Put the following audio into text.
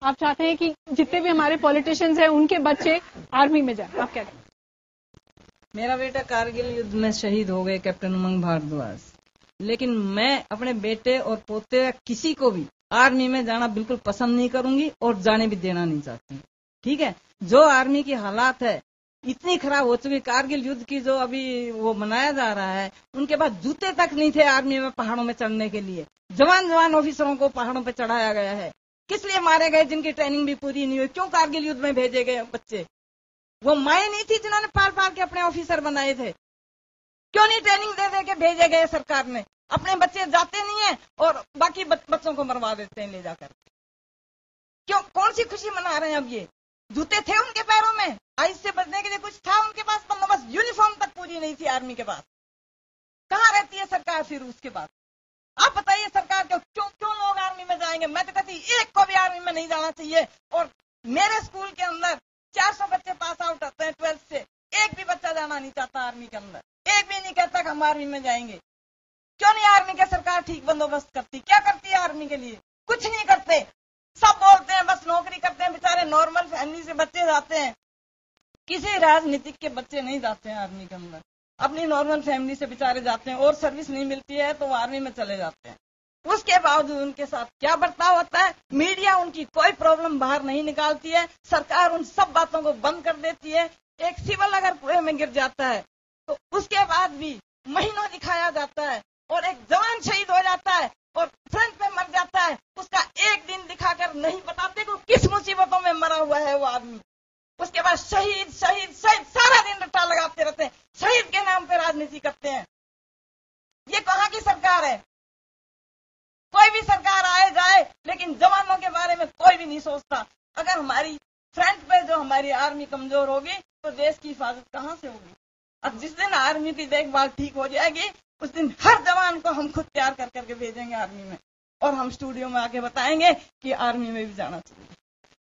आप चाहते हैं कि जितने भी हमारे पॉलिटिशियंस हैं उनके बच्चे आर्मी में जाए, आप क्या कहें? मेरा बेटा कारगिल युद्ध में शहीद हो गए, कैप्टन उमंग भारद्वाज, लेकिन मैं अपने बेटे और पोते किसी को भी आर्मी में जाना बिल्कुल पसंद नहीं करूंगी और जाने भी देना नहीं चाहती। ठीक है, जो आर्मी की हालात है इतनी खराब हो चुकी, कारगिल युद्ध की जो अभी वो मनाया जा रहा है, उनके पास जूते तक नहीं थे आर्मी में पहाड़ों में चढ़ने के लिए। जवान ऑफिसरों को पहाड़ों पर चढ़ाया गया है। किस लिए मारे गए? जिनकी ट्रेनिंग भी पूरी नहीं हुई। क्यों कारगिल युद्ध में भेजे गए बच्चे? वो माए नहीं थी जिन्होंने पाल पाल के अपने ऑफिसर बनाए थे? क्यों नहीं ट्रेनिंग दे दे के भेजे गए सरकार ने? अपने बच्चे जाते नहीं है और बाकी बच्चों को मरवा देते हैं ले जाकर। क्यों? कौन सी खुशी मना रहे हैं अब ये? जूते थे उनके पैरों में, आइस से बचने के लिए कुछ था उनके पास बंदोबस्त? यूनिफॉर्म तक पूरी नहीं थी आर्मी के पास। कहाँ रहती है सरकार फिर उसके बाद? आप बताइए सरकार क्यों लोग आर्मी में जाएंगे? मैं तो कहती एक को भी आर्मी में नहीं जाना चाहिए। और मेरे स्कूल के अंदर 400 बच्चे पास आउट होते हैं 12th से, एक भी बच्चा जाना नहीं चाहता आर्मी के अंदर। एक भी नहीं कहता कि हम आर्मी में जाएंगे। क्यों नहीं आर्मी के सरकार ठीक बंदोबस्त करती? क्या करती है आर्मी के लिए? कुछ नहीं करते। सब बोलते हैं बस नौकरी करते हैं। बेचारे नॉर्मल फैमिली से बच्चे जाते हैं, किसी राजनीतिक के बच्चे नहीं जाते हैं आर्मी के अंदर। अपनी नॉर्मल फैमिली से बेचारे जाते हैं और सर्विस नहीं मिलती है तो वो आर्मी में चले जाते हैं। उसके बावजूद उनके साथ क्या बर्ताव होता है? मीडिया उनकी कोई प्रॉब्लम बाहर नहीं निकालती है। सरकार उन सब बातों को बंद कर देती है। एक सिविल अगर कुएं में गिर जाता है तो उसके बाद भी महीनों दिखाया जाता है, और एक जवान शहीद हो जाता है और फ्रंट पे मर जाता है, उसका एक दिन दिखाकर नहीं बताते कि किस मुसीबतों में मरा हुआ है वो आदमी। उसके बाद शहीद शहीद शहीद सारा दिन रट्टा लगाते रहते हैं, शहीद के नाम पे राजनीति करते हैं। ये कहाँ की सरकार है? कोई भी सरकार आए जाए लेकिन जवानों के बारे में कोई भी नहीं सोचता। अगर हमारी फ्रंट पे जो हमारी आर्मी कमजोर होगी तो देश की हिफाजत कहाँ से होगी? अब जिस दिन आर्मी की देखभाल ठीक हो जाएगी उस दिन हर जवान को हम खुद तैयार कर करके भेजेंगे आर्मी में, और हम स्टूडियो में आके बताएंगे कि आर्मी में भी जाना चाहिए।